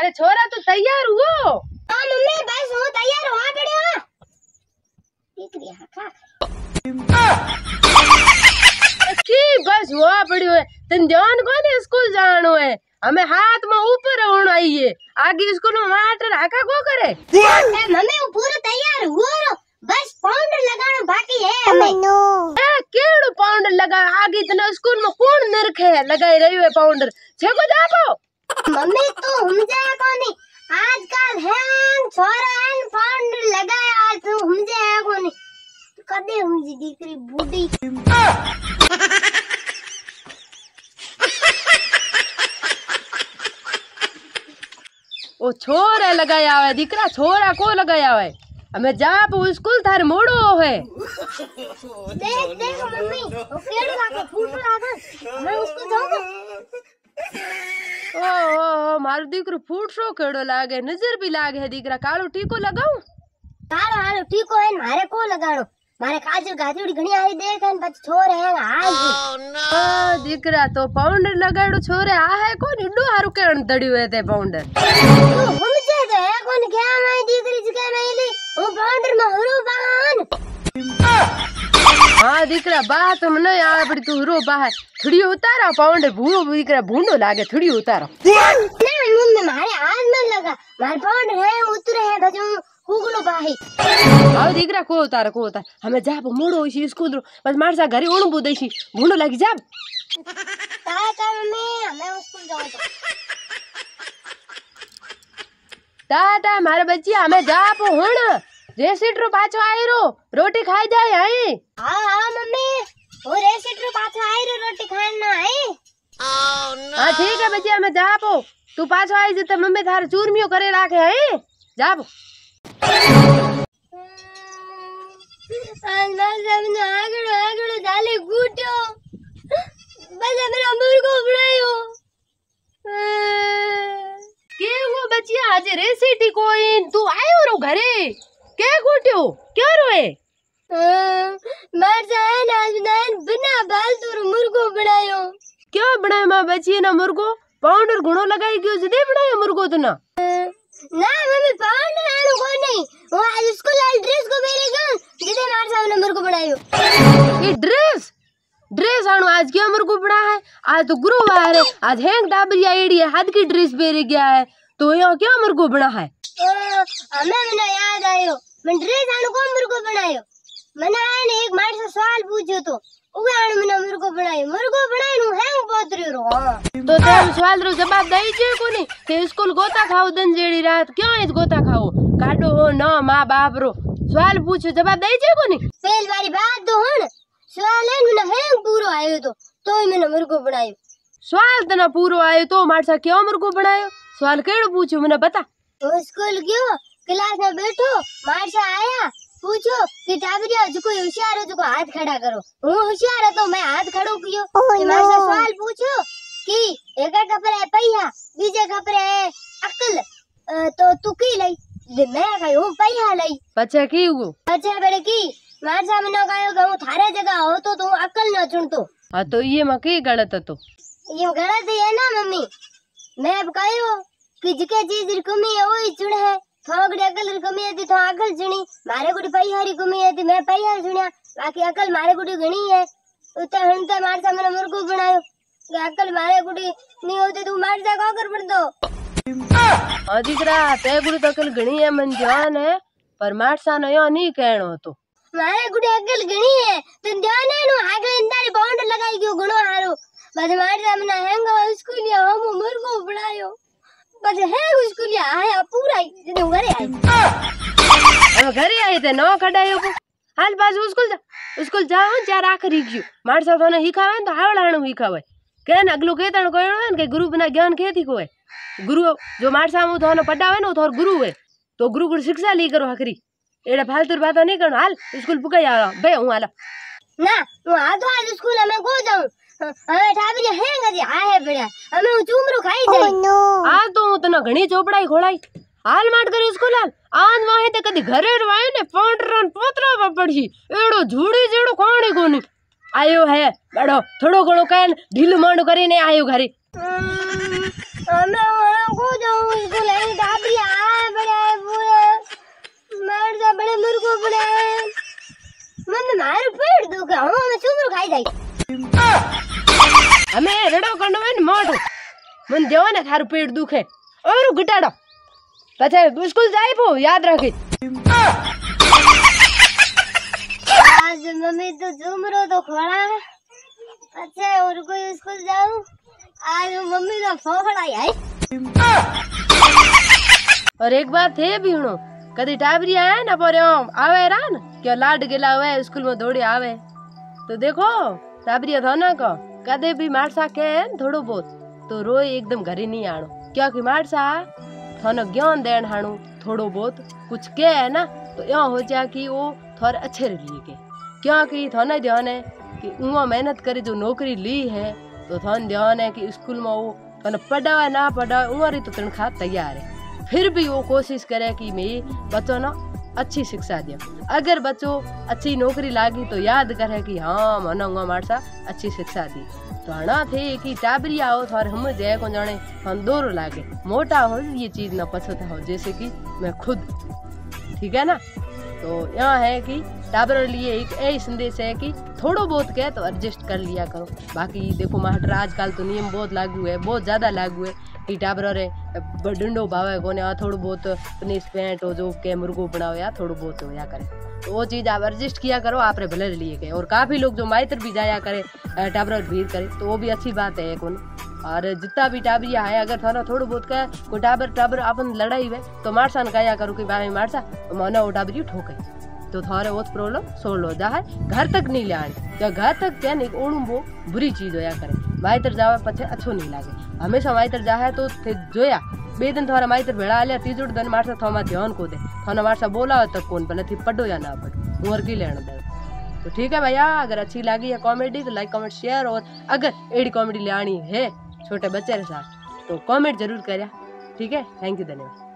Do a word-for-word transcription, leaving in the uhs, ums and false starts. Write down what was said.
अरे छोरा तू तैयार हुओ? हां मम्मी बस हूं तैयार हुआ पड़ी हां दीकरी हां का की बस हुआ पड़ी है तन ध्यान कोने स्कूल जानो है हमें हाथ में ऊपर होना आइए आगे स्कूल में मास्टर हाका को करे। ए मम्मी वो पूरा तैयार हुआ बस पाउडर लगाना बाकी है हमें। नो ए केड़ो पाउडर लगा आगे इतना स्कूल में कौन नरखे लगाई रही है पाउडर छेको जाबो। मम्मी तू हम जाए कोनी आजकल है छोरा है पाउडर लगाया आज तू हम जाए कोनी कदे हम जी दीकरी बूढ़ी ओ छोरा लगाया है दीकरा छोरा को लगाया है हमें जाप स्कूल थार मोड़ो है। देख देख मम्मी वो पेड़ लाके फूट लागा मैं उसको जाऊंगा। ओ ओ मारो दीकरो फूट सो केड़ो लागे नजर भी लागे है दीकरा कालो टीको लगाऊं कालो हालो टीको है मारे को लगाणो मारे काजल गाजूड़ी घणी आई देख है बच छोर है आज ओ दीकरा तो पाउडर लगाड़ो छोरे आ है कोन इडो हारू केण दड़ियो है ते पाउडर हम जे तो है कोन क्या मैं दीकरी जगह में ली वो पाउडर में हरो बान। हां दीकरा बात हम नहीं आवे पड़ी तू हरो बाह थोड़ी उतारा पाउडर भूनो दीकरा भूनो लागे थोड़ी उतारो नहीं मम्मी मारे हाथ में लगा मारे पाउडर है उतरे है बजू हुगलो बाही आओ दीकरा को उतार को उतार हमें जाब मोड़ो इसी स्कूल रो बस मार सा घरे ओणु बुदेशी भूनो लागी जाब ताता मम्मी हमें स्कूल जाओ टाटा मारे बच्ची हमें जाप हुन रेसिट रो पाछो आई रो रोटी खाई जाए आई। हां हां मम्मी वो रेसिट रो पाछो आई रो रोटी खान ना आई। ओह नो हां ठीक है बच्ची हमें जापो तू पाछो आई जे त मम्मी थार चूरमियो करे राखे आई जाब आज मैं सबने आगड़ो आगड़ो डाले गुटो बस मेरा मुर्गो बनायो के वो बच्चिया आज रेसिटी कोई तू आयो रो घरे के गुटियो क्या रोए मर जाए ना आज नान बिना बाल तो मुर्गो बनायो क्या बनायो मां बच्ची ना मुर्गो पाउडर गुणो लगाई गयो जदे बनायो मुर्गो तो ना ना मम्मी पाउडर आनो को नहीं वो आज स्कूल वाली ड्रेस को मेरे गन जिदे मार सामने मुर्गो बनायो ये ड्रेस ड्रेस आनो आज क्या मुर्गो बना है आज तो गुरुवार है आज हैंग डाबरी आईडी है हाथ की ड्रेस पहन गया है तो यहाँ क्या मुर्गो बना है। हमें मने याद आयो मैं ड्रेस आनो को मुर्गो बनायो मने आने एक मार से सवाल पूछो तो उगे आने मने मुर्गो बनायो मुर्गो बनायो हैंग पोतरी रो तो तेरे सवाल रो जवाब दई जे कोनी ते स्कूल गोता खाओ दिन जेड़ी रात क्यों इस गोता खाओ काटो हो ना मां बाप रो सवाल पूछो जवाब दई जे कोनी पहली बारी बात तो हुन सवाल है मने हैंग पूरो आयो तो तो ही मने मुर्गो बनायो सवाल तना पूरो आयो तो मार सा क्यों मुर्गो बनायो सवाल केड़ो पूछो मने बता। वो स्कूल गयो क्लास में बैठो मार से आया पूछो कि टाबरिया जो कोई होशियार है जो को हाथ खड़ा करो हूं होशियार है तो मैं हाथ खड़ो कियो कि मार से सवाल पूछो कि एक कपड़े है पहिया बीजे कपड़े है अकल तो तू की लई मैं कहो पहिया लई बच्चा की वो अच्छा बड़े की मार सा मनो कहो गऊ थारे जगह हो तो तू अकल न चुनतो हां तो ये में की गलत है तो ये गलत है ना मम्मी मैं अब कहो कि जिके चीज री कमी है वही चुन है थोड़ी अकल री कमी है तो अकल चुनी मारे गुडी पहियारी कमी है मैं पहियार चुनिया बाकी अकल मारे गुडी घणी है उते हनते मार सा मैंने मुर्गो बनायो कि अकल मारे गुडी नहीं होती तू मार जा का कर पड़ दो हां दीकरा ते गुडी तो अकल घणी है मन ध्यान है पर मार सा न यो नहीं कहणो तो मारे गुडी अकल घणी है तो ध्यान है नु आगे इंदारी बाउंड लगाई गयो घणो हारो बस मार सा मैंने हैंगा स्कूल या हम मुर्गो बनायो बस है स्कूल या आया पूरा जने घरे आई अब घरे आई ते नो कडायो हाल पास स्कूल जा स्कूल जाओ चार आखरी गयो मार सा तो हिखावे तो हावलाणो हिखावे केन अगलो केतण कोयो है के गुरु बिना ज्ञान केथी कोए गुरु जो मार सामू तो पढ़ावे नो तो गुरु है तो गुरु गुरु शिक्षा ली करो हकरी एड़ा फालतू बातो नहीं करो हाल स्कूल पुकाई आ बे हूं हाल ना वो आ तो आज स्कूल में को जाऊं हमें ठाबरी है गजी आ है बेड़ा हमें चूमरो खाई जाई आ तो तना घणी चोपड़ाई खोलाई हाल माट करी स्कूल हाल आन वाहे ते कदी घरे रवायो ने पाउडरन पोतरा पड़सी एड़ो झूड़ी जेड़ो कोणी कोनी आयो है बड़ो थोड़ो घणो कहन ढील मांडो करीने आयो घरे हमें को जाऊं स्कूल है हमें रड़ो करनो है न मोटो मन देव ने थारू पेट दुखे और घटाड़ो पछे स्कूल जाई पो याद रखी। आज मम्मी तो झुमरो तो खोड़ा है पछे और कोई स्कूल जाऊं आज मम्मी का फोखड़ा है। और एक बात थे भी हणो कदी टाबरी आए ना पर आवे रहा न क्या लाड गेला हुए स्कूल में दौड़े आवे तो देखो टाबरी था ना को कदे भी मारसा के थोड़ो बहुत तो रोए एकदम घरे नहीं आनो क्योंकि मारसा थानो ज्ञान देन हाणु थोड़ो बहुत कुछ के है ना तो यो हो जा कि वो थोड़े अच्छे लिए के क्योंकि थाने ध्यान है कि उमा मेहनत करे जो नौकरी ली है तो थान ध्यान है कि स्कूल में वो थाने पढ़ावा ना पढ़ावा उमर तो तनखा तैयार है फिर भी वो कोशिश करे कि मैं बच्चों ना अच्छी शिक्षा दिया। अगर बच्चों अच्छी नौकरी लागी तो याद करे कि हाँ मना उमा मारसा अच्छी शिक्षा दी तो हना थे कि टाबरी आओ थोड़े हम जय को जाने हम दोरो लागे मोटा हो ये चीज ना पसंद हो जैसे कि मैं खुद ठीक है ना। तो यहाँ है कि टाबर लिए एक यही संदेश है कि थोड़ो बहुत के तो एडजस्ट कर लिया करो। बाकी देखो मास्टर आजकल तो नियम बहुत लागू है बहुत ज्यादा लागू है कि टाबर रे डंडो भावे कोने आ थोड़ो बहुत पनीस पेंट हो जो के मुर्गो बनाओ या थोड़ो बहुत होया करे तो वो चीज आप एडजस्ट किया करो आप रे भले लिए के। और काफी लोग जो माइतर भी जाया करे टाबर भीड़ करे तो वो भी अच्छी बात है एक और जितना भी टाबरिया है अगर थाना थोड़ा बहुत का कोई टाबर टाबर अपन लड़ाई हुए तो मारसा ने कहा करो कि भाई मारसा तो मना वो टाबरी ठोके तो थारे वो प्रॉब्लम सोल्व हो जाए घर तक नहीं ले आने तो घर तक क्या नहीं ओणु वो बुरी चीज होया करे माइतर जावे पछे अच्छो नहीं लागे हमेशा माइतर जाए तो जोया बे दिन थारा माइतर भेड़ा आलिया तीजोड़ दिन मारसा थामा ध्यान को दे थाना मारसा बोला तक कौन भले थी पढ़ो या ना पढ़ो उमर की लेना दे तो ठीक है भैया। अगर अच्छी लगी है कॉमेडी तो लाइक कमेंट शेयर और अगर एडी कॉमेडी ले आनी है छोटे बच्चे के साथ तो कमेंट जरूर करिए ठीक है। थैंक यू धन्यवाद।